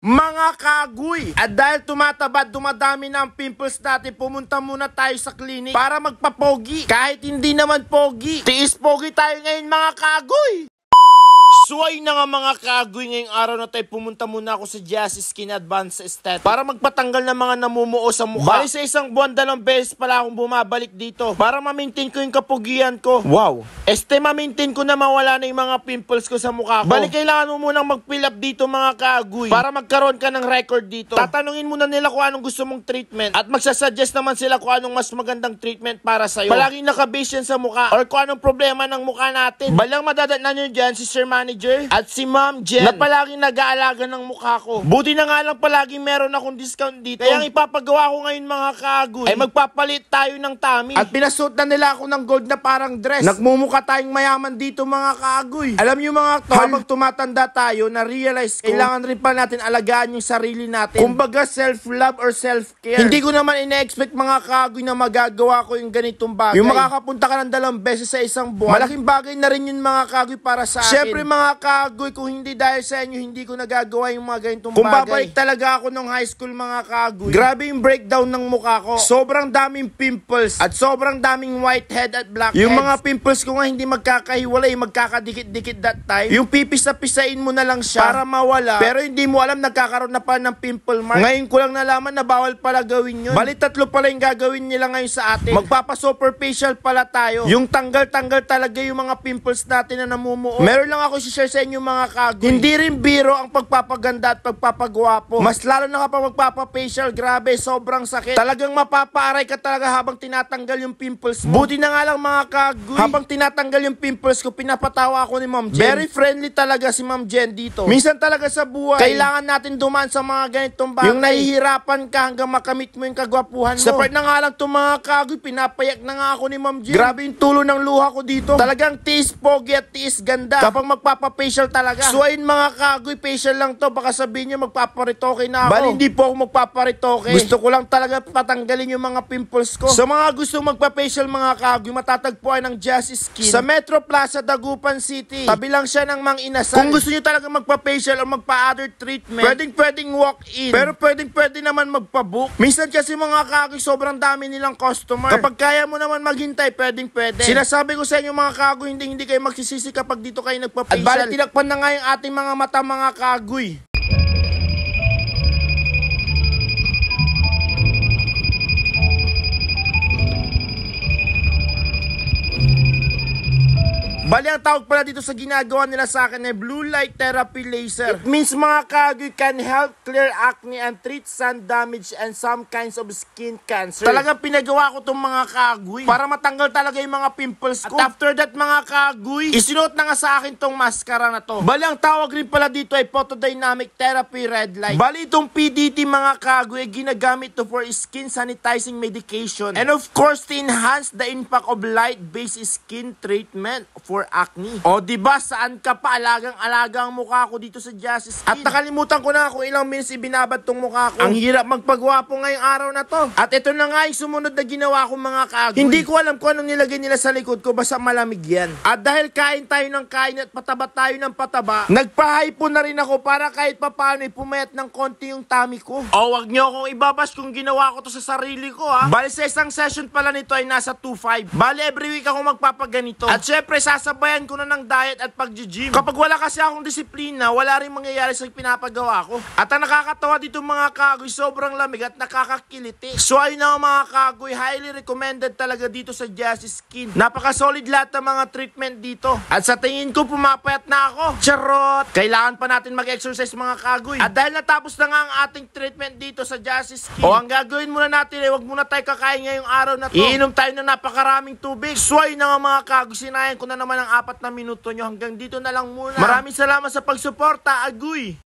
Mga kagoy, at dahil tumataba, dumadami na ang pimples natin, pumunta muna tayo sa clinic para magpapogi. Kahit hindi naman pogi, tiis pogi tayo ngayon mga kagoy. So ayun na nga mga kagoy, ngayong araw na tayo pumunta muna ako sa Jazzy Skin Advanced Aesthetic para magpatanggal ng mga namumuo sa mukha. Bali sa isang buwan, 2 beses pala akong bumabalik dito para ma-maintain ko yung kapugian ko. Wow! Ma-maintain ko na mawala na yung mga pimples ko sa mukha ko. Bali kailangan mo munang mag-fill up dito mga kagoy para magkaroon ka ng record dito. Tatanungin muna nila kung anong gusto mong treatment at magsasuggest naman sila kung anong mas magandang treatment para sa'yo. Palaging nakabase yan sa mukha or kung anong problema ng mukha natin. Balang madadatnan nyo dyan si Sir Manager at si Ma'am Jen na palaging nag-aalaga ng mukha ko. Buti na nga lang palaging meron akong discount dito. Kaya ang ipapagawa ko ngayon mga kagoy ay magpapalit tayo ng tummy. At pinasuot na nila ako ng gold na parang dress. Nagmumukha tayong mayaman dito mga kagoy. Alam nyo mga tol, habang tumatanda tayo, na-realize ko, kailangan rin pa natin alagaan yung sarili natin. Kumbaga self-love or self-care. Hindi ko naman ina-expect mga kagoy na magagawa ko yung ganitong bagay. Yung makakapunta ka ng 2 beses sa isang buwan, malaking bagay na rin yun mga kagoy para sa akin. Syempre mga kagoy, kung hindi dahil sa inyo, hindi ko nagagawa yung mga ganitong bagay. Kung babalik talaga ako nung high school mga kagoy, grabe yung breakdown ng mukha ko. Sobrang daming pimples at sobrang daming whitehead at blackheads. Yung mga pimples ko nga hindi magkakahiwalay, magkakadikit-dikit that time. Yung pipisa-pisain mo na lang siya para mawala. Pero hindi mo alam, nagkakaroon na pa ng pimple mark. Ngayon ko lang nalaman na bawal pala gawin yun. Bali 3 pala yung gagawin nila ngayon sa atin. Magpapa-super facial pala tayo. Yung tanggal-tanggal talaga yung mga pimples natin na namumuo. Meron lang ako share sa inyo mga kagoy. Hindi rin biro ang pagpapaganda at pagpapagwapo. Mas lalo na kapag magpapa-facial, grabe, sobrang sakit. Talagang mapapaaray ka talaga habang tinatanggal yung pimples mo. Buti na nga lang mga kagoy, habang tinatanggal yung pimples ko, pinapatawa ako ni Ma'am Jen. Very friendly talaga si Ma'am Jen dito. Minsan talaga sa buhay, kailangan natin dumaan sa mga ganitong bagay. Yung nahihirapan ka hanggang makamit mo yung kagwapuhan mo. Sa part na nga lang itong mga kagoy, pinapayak na nga ako ni Ma'am Jen. Grabe yung tulo ng luha ko dito. Talagang tiis pogi at tiis ganda kapag magpapa-facial talaga. So ayun mga kagoy, facial lang to. Baka sabihin nyo magpaparitoke na ako. Bali hindi po ako magpaparitoke. Gusto ko lang talaga patanggalin yung mga pimples ko. Sa mga gusto magpa-facial mga kagoy, matatagpuan ng Jazzy Skin sa Metro Plaza, Dagupan City. Tabi lang siya ng Mang Inasal. Kung gusto nyo talaga magpa-facial o magpa-other treatment, pwedeng walk-in. Pero pwede naman magpa-book. Minsan kasi mga kagoy, sobrang dami nilang customer. Kapag kaya mo naman maghintay, pwede. Sinasabi ko sa inyo mga kagoy, hindi kayo magsisisi kapag dito kayo nagpa-facial. At bali tinakpan na nga yung ating mga mata mga kagoy. Bali, ang tawag pala dito sa ginagawa nila sa akin ay blue light therapy laser. It means mga kagoy can help clear acne and treat sun damage and some kinds of skin cancer. Talagang pinagawa ko itong mga kagoy para matanggal talaga yung mga pimples ko. At after that mga kagoy, isinuot na nga sa akin tong maskara na to. Bali, ang tawag rin pala dito ay photodynamic therapy red light. Bali, itong PDT mga kagoy ay ginagamit to for skin sanitizing medication. And of course, to enhance the impact of light-based skin treatment for acne. O diba, saan ka pa? Alagang-alaga ang mukha ko dito sa Jazzy Skin. At nakalimutan ko na kung ilang minutes ibinabad tong mukha ko. Ang hirap magpagwapo ngayong araw na to. At ito na nga yung sumunod na ginawa ko mga kagoy. Hindi ko alam kung anong nilagay nila sa likod ko, basta malamig yan. At dahil kain tayo ng kain at pataba tayo ng pataba, nagpa-hypo na rin ako para kahit papaano pumayat ng konti yung tummy ko. O wag nyo akong ibabas kung ginawa ko to sa sarili ko ha. Bali sa isang session pala nito ay nasa 2.5. Bali every week ako magpapaganito. At syempre sasabayan ko na ng diet at pag-gym. Kapag wala kasi akong disiplina, wala rin mangyayari sa pinapagawa ko. At ang nakakatawa dito mga kagoy, sobrang lamig at nakakakiliti. So ayun na mga kagoy, highly recommended talaga dito sa Jazzy Skin. Napaka-solid lahat ng mga treatment dito. At sa tingin ko, pumapayat na ako. Charot! Kailangan pa natin mag-exercise mga kagoy. At dahil natapos na nga ang ating treatment dito sa Jazzy Skin, ang gagawin muna natin ay wag muna tayo kakain ngayong araw na to. Iinom tayo na napakaraming tubig. So ayun na nga mga kagoy, sinayan ko na naman ang 4 na minuto nyo. Hanggang dito na lang muna. Maraming salamat sa pagsuporta. Agoy!